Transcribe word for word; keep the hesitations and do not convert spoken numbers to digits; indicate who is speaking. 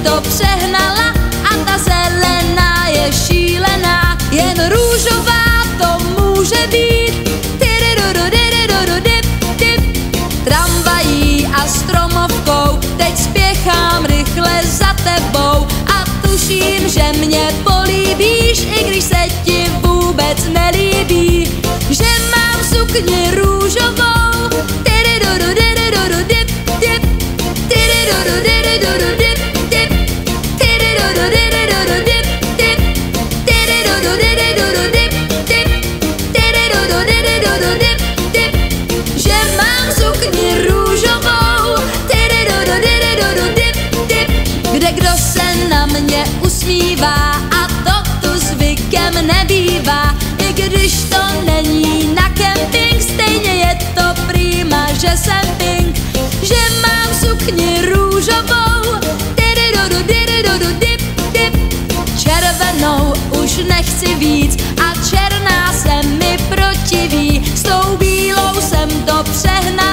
Speaker 1: to přehnala a ta zelená je šílená, jen růžová to může být. Tramvají a stromovkou teď spěchám rychle za tebou a tuším, že mě políbíš, i když se ti vůbec nelíbí, že mám sukni růžovou. Kde kdo se na mě usmívá a to tu zvykem nebývá, i když to není na kemping, stejně je to prýma, že jsem pink, že mám sukni růžovou, červenou už nechci víc a černá se mi protiví, s tou bílou jsem to přehnala.